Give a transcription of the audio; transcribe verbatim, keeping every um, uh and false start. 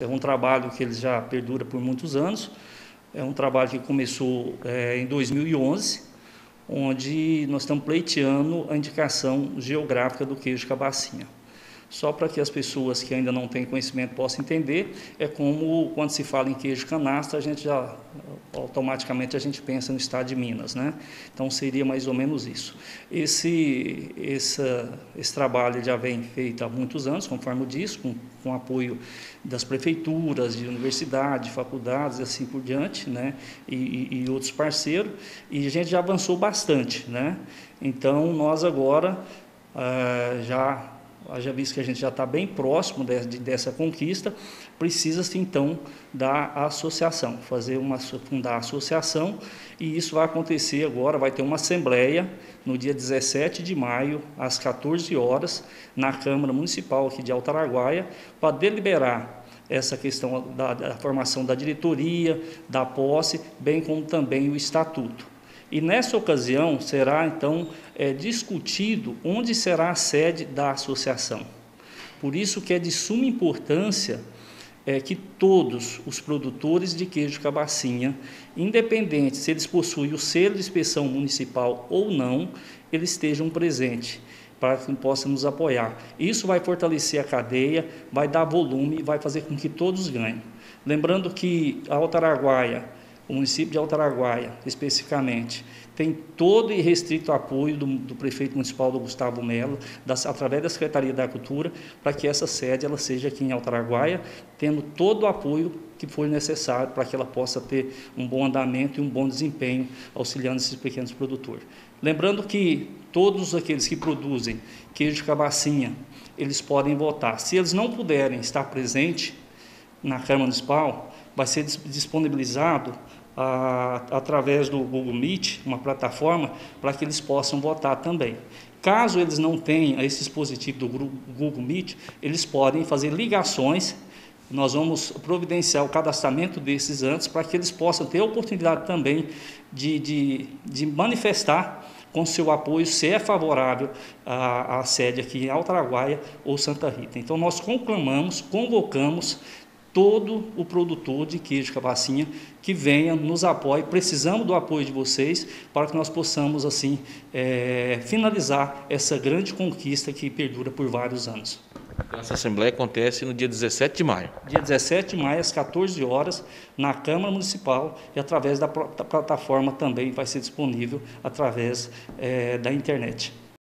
É um trabalho que ele já perdura por muitos anos, é um trabalho que começou é, em dois mil e onze, onde nós estamos pleiteando a indicação geográfica do queijo cabacinha. Só para que as pessoas que ainda não têm conhecimento possam entender, é como quando se fala em queijo canastra, a gente já automaticamente a gente pensa no estado de Minas, né? Então seria mais ou menos isso. Esse, essa, esse trabalho já vem feito há muitos anos, conforme eu disse, com, com apoio das prefeituras, de universidades, de faculdades e assim por diante, né? E, e, e outros parceiros, e a gente já avançou bastante, né? Então nós agora ah, já Haja visto que a gente já está bem próximo de, de, dessa conquista, precisa-se então da associação, fazer uma, fundar a associação, e isso vai acontecer agora, vai ter uma assembleia no dia dezessete de maio, às quatorze horas, na Câmara Municipal aqui de Alto Araguaia, para deliberar essa questão da, da formação da diretoria, da posse, bem como também o estatuto. E nessa ocasião será então é, discutido onde será a sede da associação. Por isso que é de suma importância é, que todos os produtores de queijo cabacinha, independente se eles possuem o selo de inspeção municipal ou não, eles estejam presentes, para que possam nos apoiar. Isso vai fortalecer a cadeia, vai dar volume, vai fazer com que todos ganhem. Lembrando que a Alto Araguaia, o município de Alto Araguaia, especificamente, tem todo e restrito apoio do, do prefeito municipal, do Gustavo Melo, das, através da Secretaria da Cultura, para que essa sede ela seja aqui em Alto Araguaia, tendo todo o apoio que for necessário para que ela possa ter um bom andamento e um bom desempenho, auxiliando esses pequenos produtores. Lembrando que todos aqueles que produzem queijo cabacinha, eles podem votar. Se eles não puderem estar presentes na Câmara Municipal, vai ser disponibilizado a, através do Google Meet, uma plataforma, para que eles possam votar também. Caso eles não tenham esse dispositivo do Google Meet, eles podem fazer ligações, nós vamos providenciar o cadastramento desses antes, para que eles possam ter a oportunidade também de, de, de manifestar com seu apoio, se é favorável à, à sede aqui em Alto Araguaia ou Santa Rita. Então nós conclamamos, convocamos todo o produtor de queijo cabacinha que venha, nos apoie, precisamos do apoio de vocês para que nós possamos assim é, finalizar essa grande conquista que perdura por vários anos. Então, essa assembleia acontece no dia dezessete de maio. Dia dezessete de maio, às quatorze horas, na Câmara Municipal, e através da, da plataforma também vai ser disponível através é, da internet.